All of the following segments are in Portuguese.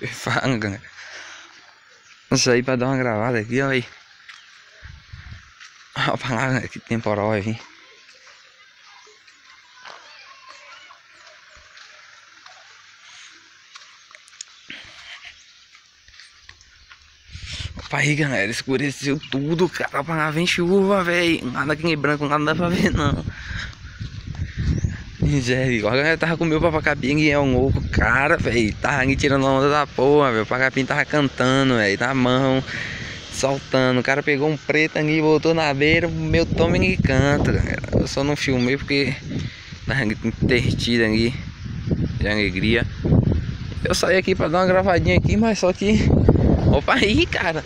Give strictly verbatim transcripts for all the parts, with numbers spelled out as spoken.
Fanga. Isso aí pra dar uma gravada aqui, ó aí. Olha pra lá, né? Que temporal vai vir. Opa aí, galera, escureceu tudo, cara. Olha pra lá, vem chuva, velho. Nada aqui em branco, nada dá pra ver, não. Misericórdia, eu tava com o meu papacapim que é um louco, cara, velho. Tava aqui tirando a onda da porra, velho. O papacapim tava cantando, velho, na mão, soltando. O cara pegou um preto aqui e botou na beira. O meu tome e canta, galera. Eu só não filmei porque tava intertido aqui de alegria. Eu saí aqui pra dar uma gravadinha aqui, mas só que. Opa aí, cara.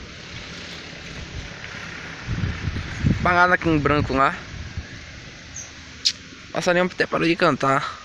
Parada aqui em branco lá. Passarinho até parou de cantar.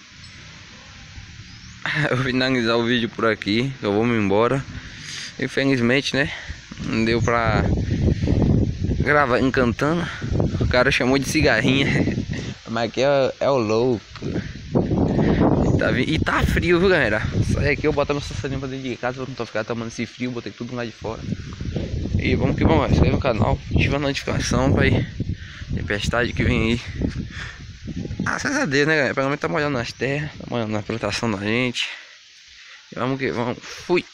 Eu vou finalizar o vídeo por aqui. Eu vou me embora. Infelizmente, né? Não deu pra gravar encantando. O cara chamou de cigarrinha. Mas aqui é, é o louco. E tá, e tá frio, viu, galera? Sai aqui, eu boto meu passarinho pra dentro de casa pra não ficar tomando esse frio. Botei tudo lá de fora. E vamos que vamos. Se inscreve no canal. Ativa a notificação pra ir. Tempestade que vem aí. Ah, graças a Deus, né, galera? Pelo menos tá molhando nas terras, tá molhando na plantação da gente. E vamos que vamos. Fui!